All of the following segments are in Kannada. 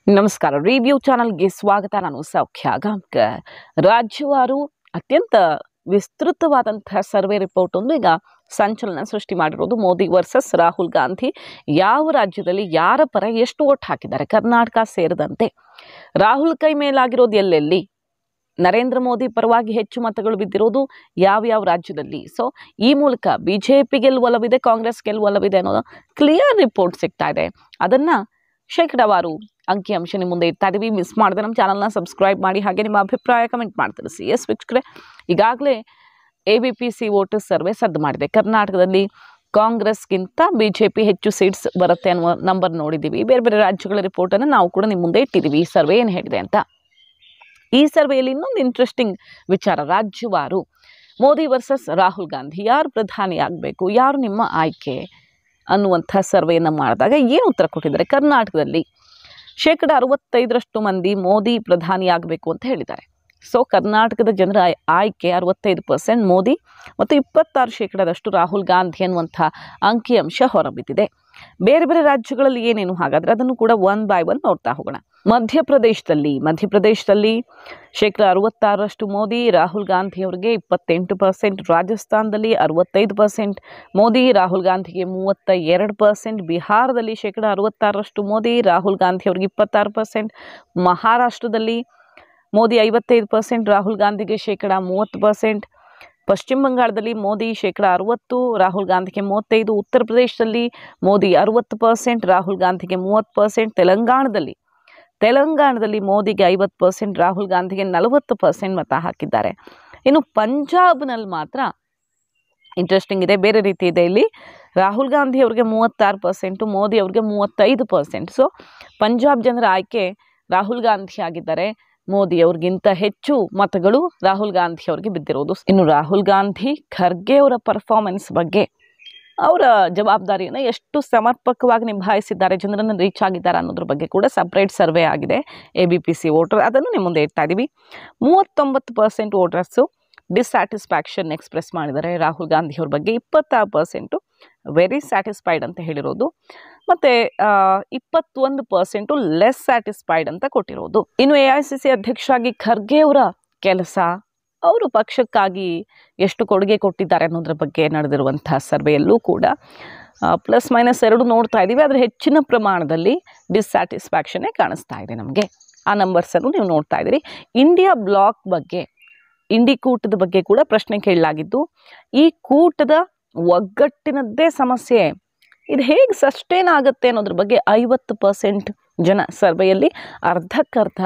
ನಮಸ್ಕಾರ. ರಿವ್ಯೂ ಚಾನಲ್ಗೆ ಸ್ವಾಗತ. ನಾನು ಸೌಖ್ಯ ಗಾಂವ್ಕರ್. ರಾಜ್ಯವಾರು ಅತ್ಯಂತ ವಿಸ್ತೃತವಾದಂತಹ ಸರ್ವೆ ರಿಪೋರ್ಟ್ ಒಂದು ಈಗ ಸಂಚಲನ ಸೃಷ್ಟಿ ಮಾಡಿರೋದು. ಮೋದಿ ವರ್ಸಸ್ ರಾಹುಲ್ ಗಾಂಧಿ ಯಾವ ರಾಜ್ಯದಲ್ಲಿ ಯಾರ ಪರ ಎಷ್ಟು ಓಟ್ ಹಾಕಿದ್ದಾರೆ, ಕರ್ನಾಟಕ ಸೇರಿದಂತೆ. ರಾಹುಲ್ ಕೈ ಮೇಲಾಗಿರೋದು ಎಲ್ಲೆಲ್ಲಿ, ನರೇಂದ್ರ ಮೋದಿ ಪರವಾಗಿ ಹೆಚ್ಚು ಮತಗಳು ಬಿದ್ದಿರೋದು ಯಾವ ರಾಜ್ಯದಲ್ಲಿ. ಸೊ ಈ ಮೂಲಕ ಬಿಜೆಪಿ ಗೆಲ್ಲುವಲವಿದೆ, ಕಾಂಗ್ರೆಸ್ ಗೆಲ್ಲುವಲವಿದೆ ಅನ್ನೋದು ಕ್ಲಿಯರ್ ರಿಪೋರ್ಟ್ ಸಿಗ್ತಾ ಇದೆ. ಅದನ್ನು ಶೇಕಡಾವಾರು ಅಂಕಿಅಂಶ ನಿಮ್ಮ ಮುಂದೆ ಇರ್ತಾ ಇದೀವಿ. ಮಿಸ್ ಮಾಡಿದ್ರೆ ನಮ್ಮ ಚಾನಲ್ನ ಸಬ್ಸ್ಕ್ರೈಬ್ ಮಾಡಿ, ಹಾಗೆ ನಿಮ್ಮ ಅಭಿಪ್ರಾಯ ಕಮೆಂಟ್ ಮಾಡಿ ತಿಳಿಸಿ. ಎಸ್ ವೀಕ್ಷಕರೇ, ಈಗಾಗಲೇ ABPC ವೋಟರ್ ಸರ್ವೆ ಸದ್ದು ಮಾಡಿದೆ. ಕರ್ನಾಟಕದಲ್ಲಿ ಕಾಂಗ್ರೆಸ್ಗಿಂತ BJP ಹೆಚ್ಚು ಸೀಟ್ಸ್ ಬರುತ್ತೆ ಅನ್ನುವ ನಂಬರ್ ನೋಡಿದ್ದೀವಿ. ಬೇರೆ ಬೇರೆ ರಾಜ್ಯಗಳ ರಿಪೋರ್ಟನ್ನು ನಾವು ಕೂಡ ನಿಮ್ಮ ಮುಂದೆ ಇಟ್ಟಿದ್ದೀವಿ. ಈ ಸರ್ವೆ ಏನು ಹೇಳಿದೆ ಅಂತ. ಈ ಸರ್ವೆಯಲ್ಲಿ ಇನ್ನೊಂದು ಇಂಟ್ರೆಸ್ಟಿಂಗ್ ವಿಚಾರ, ರಾಜ್ಯವಾರು ಮೋದಿ ವರ್ಸಸ್ ರಾಹುಲ್ ಗಾಂಧಿ, ಯಾರು ಪ್ರಧಾನಿ ಆಗಬೇಕು, ಯಾರು ನಿಮ್ಮ ಆಯ್ಕೆ ಅನ್ನುವಂಥ ಸರ್ವೆಯನ್ನು ಮಾಡಿದಾಗ ಏನು ಉತ್ತರ ಕೊಟ್ಟಿದ್ದಾರೆ. ಕರ್ನಾಟಕದಲ್ಲಿ 65% ಮಂದಿ ಮೋದಿ ಪ್ರಧಾನಿ ಆಗಬೇಕು ಅಂತ ಹೇಳಿದ್ದಾರೆ. ಸೊ ಕರ್ನಾಟಕದ ಜನರ ಆಯ್ಕೆ 65% ಮೋದಿ ಮತ್ತು 26% ರಾಹುಲ್ ಗಾಂಧಿ ಅನ್ನುವಂಥ ಅಂಕಿಅಂಶ ಹೊರಬಿದ್ದಿದೆ. ಬೇರೆ ಬೇರೆ ರಾಜ್ಯಗಳಲ್ಲಿ ಏನೇನು, ಹಾಗಾದರೆ ಅದನ್ನು ಕೂಡ ಒನ್ ಬೈ ಒನ್ ನೋಡ್ತಾ ಹೋಗೋಣ. ಮಧ್ಯಪ್ರದೇಶದಲ್ಲಿ 66% ಮೋದಿ, ರಾಹುಲ್ ಗಾಂಧಿ ಅವರಿಗೆ 28%. ರಾಜಸ್ಥಾನದಲ್ಲಿ 65% ಮೋದಿ, ರಾಹುಲ್ ಗಾಂಧಿಗೆ 32%. ಬಿಹಾರದಲ್ಲಿ 66% ಮೋದಿ, ರಾಹುಲ್ ಗಾಂಧಿ ಅವರಿಗೆ 26%. ಮಹಾರಾಷ್ಟ್ರದಲ್ಲಿ ಮೋದಿ 55%, ರಾಹುಲ್ ಗಾಂಧಿಗೆ 30%. ಪಶ್ಚಿಮ ಬಂಗಾಳದಲ್ಲಿ ಮೋದಿ 60%, ರಾಹುಲ್ ಗಾಂಧಿಗೆ 35%. ಉತ್ತರ ಪ್ರದೇಶದಲ್ಲಿ ಮೋದಿ 60%, ರಾಹುಲ್ ಗಾಂಧಿಗೆ 30%. ತೆಲಂಗಾಣದಲ್ಲಿ ಮೋದಿಗೆ 50%, ರಾಹುಲ್ ಗಾಂಧಿಗೆ 40% ಮತ ಹಾಕಿದ್ದಾರೆ. ಇನ್ನು ಪಂಜಾಬ್ನಲ್ಲಿ ಮಾತ್ರ ಇಂಟ್ರೆಸ್ಟಿಂಗ್ ಇದೆ, ಬೇರೆ ರೀತಿ ಇದೆ. ಇಲ್ಲಿ ರಾಹುಲ್ ಗಾಂಧಿ ಅವರಿಗೆ 36%, ಮೋದಿ ಅವರಿಗೆ 35%. ಸೊ ಪಂಜಾಬ್ ಜನರ ಆಯ್ಕೆ ರಾಹುಲ್ ಗಾಂಧಿ ಆಗಿದ್ದಾರೆ. ಮೋದಿ ಅವ್ರಿಗಿಂತ ಹೆಚ್ಚು ಮತಗಳು ರಾಹುಲ್ ಗಾಂಧಿ ಅವ್ರಿಗೆ ಬಿದ್ದಿರೋದು. ಇನ್ನು ರಾಹುಲ್ ಗಾಂಧಿ, ಖರ್ಗೆ ಅವರ ಪರ್ಫಾರ್ಮೆನ್ಸ್ ಬಗ್ಗೆ, ಅವರ ಜವಾಬ್ದಾರಿಯನ್ನು ಎಷ್ಟು ಸಮರ್ಪಕವಾಗಿ ನಿಭಾಯಿಸಿದ್ದಾರೆ, ಜನರನ್ನು ರೀಚ್ ಆಗಿದ್ದಾರೆ ಅನ್ನೋದ್ರ ಬಗ್ಗೆ ಕೂಡ ಸಪ್ರೇಟ್ ಸರ್ವೆ ಆಗಿದೆ ABPC ವೋಟರ್. ಅದನ್ನು ನಿಮ್ಮ ಮುಂದೆ ಇಡ್ತಾ ಇದ್ದೀವಿ. 39% ವೋಟರ್ಸು ಡಿಸ್ಸ್ಯಾಟಿಸ್ಫ್ಯಾಕ್ಷನ್ ಎಕ್ಸ್ಪ್ರೆಸ್ ಮಾಡಿದ್ದಾರೆ ರಾಹುಲ್ ಗಾಂಧಿ ಅವ್ರ ಬಗ್ಗೆ. 26% ವೆರಿ ಸ್ಯಾಟಿಸ್ಫೈಡ್ ಅಂತ ಹೇಳಿರೋದು. ಮತ್ತು 21% ಲೆಸ್ ಸ್ಯಾಟಿಸ್ಫೈಡ್ ಅಂತ ಕೊಟ್ಟಿರೋದು. ಇನ್ನು AICC ಅಧ್ಯಕ್ಷರಾಗಿ ಖರ್ಗೆ ಅವರ ಕೆಲಸ, ಅವರು ಪಕ್ಷಕ್ಕಾಗಿ ಎಷ್ಟು ಕೊಡುಗೆ ಕೊಟ್ಟಿದ್ದಾರೆ ಅನ್ನೋದ್ರ ಬಗ್ಗೆ ನಡೆದಿರುವಂತಹ ಸರ್ವೆಯಲ್ಲೂ ಕೂಡ ±2 ನೋಡ್ತಾ ಇದ್ದೀವಿ. ಆದರೆ ಹೆಚ್ಚಿನ ಪ್ರಮಾಣದಲ್ಲಿ ಡಿಸ್ಸ್ಯಾಟಿಸ್ಫ್ಯಾಕ್ಷನ್ನೇ ಕಾಣಿಸ್ತಾ ಇದೆ ನಮಗೆ. ಆ ನಂಬರ್ಸನ್ನು ನೀವು ನೋಡ್ತಾ ಇದ್ದೀರಿ. ಇಂಡಿಯಾ ಬ್ಲಾಕ್ ಬಗ್ಗೆ, ಇಂಡಿ ಕೂಟದ ಬಗ್ಗೆ ಕೂಡ ಪ್ರಶ್ನೆ ಕೇಳಲಾಗಿದ್ದು, ಈ ಕೂಟದ ಒಗ್ಗಟ್ಟಿನದ್ದೇ ಸಮಸ್ಯೆ, ಇದು ಹೇಗೆ ಸಸ್ಟೇನ್ ಆಗುತ್ತೆ ಅನ್ನೋದ್ರ ಬಗ್ಗೆ 50% ಜನ ಸರ್ವೆಯಲ್ಲಿ ಅರ್ಧಕ್ಕರ್ಧ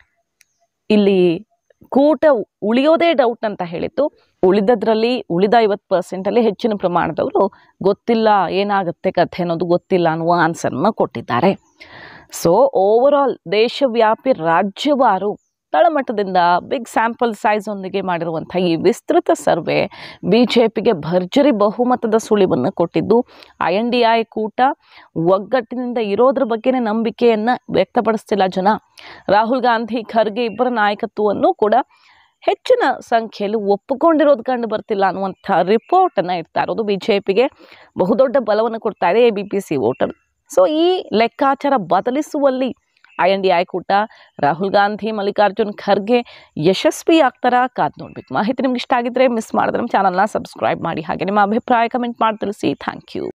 ಇಲ್ಲಿ ಕೂಟ ಉಳಿಯೋದೇ ಡೌಟ್ ಅಂತ ಹೇಳಿತ್ತು. ಉಳಿದ 50%ಅಲ್ಲಿ ಹೆಚ್ಚಿನ ಪ್ರಮಾಣದವರು ಗೊತ್ತಿಲ್ಲ, ಏನಾಗುತ್ತೆ ಕಥೆ ಅನ್ನೋದು ಗೊತ್ತಿಲ್ಲ ಅನ್ನುವ ಆನ್ಸರ್ನ ಕೊಟ್ಟಿದ್ದಾರೆ. ಸೊ ಓವರಾಲ್ ದೇಶವ್ಯಾಪಿ ರಾಜ್ಯವಾರು ತಳಮಟ್ಟದಿಂದ ಬಿಗ್ ಸ್ಯಾಂಪಲ್ ಸೈಜ್ ಒಂದಿಗೆ ಮಾಡಿರುವಂಥ ಈ ವಿಸ್ತೃತ ಸರ್ವೆ BJPಗೆ ಭರ್ಜರಿ ಬಹುಮತದ ಸುಳಿವನ್ನು ಕೊಟ್ಟಿದ್ದು. INDI ಕೂಟ ಒಗ್ಗಟ್ಟಿನಿಂದ ಇರೋದ್ರ ಬಗ್ಗೆನೇ ನಂಬಿಕೆಯನ್ನು ವ್ಯಕ್ತಪಡಿಸ್ತಿಲ್ಲ ಜನ. ರಾಹುಲ್ ಗಾಂಧಿ, ಖರ್ಗೆ ಇಬ್ಬರ ನಾಯಕತ್ವವನ್ನು ಕೂಡ ಹೆಚ್ಚಿನ ಸಂಖ್ಯೆಯಲ್ಲಿ ಒಪ್ಪಿಕೊಂಡಿರೋದು ಕಂಡು ಬರ್ತಿಲ್ಲ ಅನ್ನುವಂಥ ರಿಪೋರ್ಟನ್ನು ಇಡ್ತಾ ಇರೋದು. BJPಗೆ ಬಹುದೊಡ್ಡ ಬಲವನ್ನು ಕೊಡ್ತಾ ಇದೆ ABPC ವೋಟರ್. ಸೊ ಈ ಲೆಕ್ಕಾಚಾರ ಬದಲಿಸುವಲ್ಲಿ INDI ಕೂಟ, ರಾಹುಲ್ ಗಾಂಧಿ, ಮಲ್ಲಿಕಾರ್ಜುನ್ ಖರ್ಗೆ ಯಶಸ್ವಿ ಆಗ್ತಾರಾ, ಕಾದು ನೋಡ್ಬೇಕು. ಮಾಹಿತಿ ನಿಮ್ಗೆ ಇಷ್ಟ ಆಗಿದ್ರೆ ಮಿಸ್ ಮಾಡಿದ್ರೆ ನಮ್ಮ ಚಾನಲ್ನ ಸಬ್ಸ್ಕ್ರೈಬ್ ಮಾಡಿ, ಹಾಗೆ ನಿಮ್ಮ ಅಭಿಪ್ರಾಯ ಕಮೆಂಟ್ ಮಾಡಿ ತಿಳಿಸಿ. Thank you.